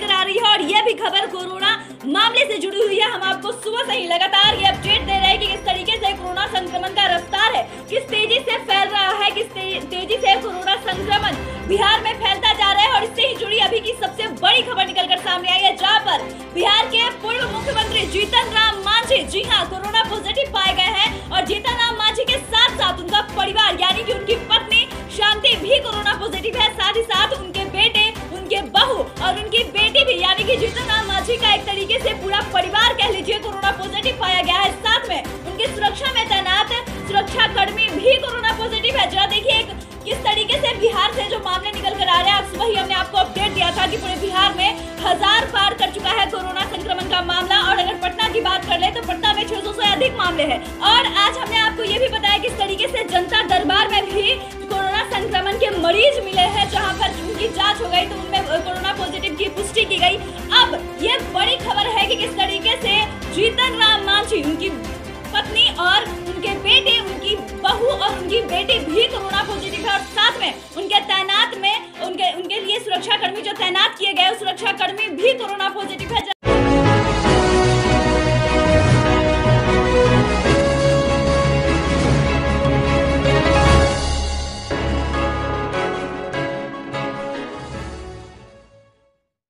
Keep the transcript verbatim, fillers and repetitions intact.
कर आ रही है और ये भी खबर कोरोना मामले से जुड़ी हुई है। हम आपको सुबह से ही लगातार ये अपडेट दे रहे हैं कि किस तरीके से कोरोना संक्रमण का रफ्तार है, किस तेजी से फैल रहा है, किस तेजी से कोरोना संक्रमण बिहार में फैलता जा रहा है। और इससे ही जुड़ी अभी की सबसे बड़ी खबर निकलकर सामने आई है, जहां पर बिहार के पूर्व मुख्यमंत्री जीतन राम मांझी जी हाँ कोरोना पॉजिटिव पाए गए हैं। और जीतन राम मांझी के साथ साथ उनका परिवार यानी कि उनकी पत्नी शांति भी कोरोना पॉजिटिव है। साथ ही साथ उनके बेटे, उनके बहू और उनकी बेटी भी यानी कि जीतन राम मांझी का एक तरीके से पूरा परिवार कह लीजिए कोरोना पॉजिटिव पाया गया है। साथ में उनकी सुरक्षा में तैनात सुरक्षा कर्मी भी कोरोना पॉजिटिव है। जरा देखिए किस तरीके से बिहार से जो मामले निकल कर आ रहे हैं। आज सुबह ही हमने आपको अपडेट दिया था कि पूरे बिहार में हजार पार कर चुका है कोरोना संक्रमण का मामला। और अगर पटना की बात कर ले तो पटना में छह सौ से अधिक मामले हैं। और आज हमने आपको ये भी बताया किस तरीके से जनता दरबार में भी कोरोना संक्रमण के मरीज मिले हैं, जहां पर उनकी जांच हो गई तो उनमें कोरोना पॉजिटिव की पुष्टि की गई। अब ये बड़ी खबर है कि किस तरीके से जीतन राम मांझी, उनकी पत्नी और उनके बेटे, उनकी बहू और उनकी बेटी भी कोरोना पॉजिटिव है। और साथ में उनके तैनात में उनके उनके लिए सुरक्षा कर्मी जो तैनात किए गए, सुरक्षा कर्मी भी कोरोना पॉजिटिव है।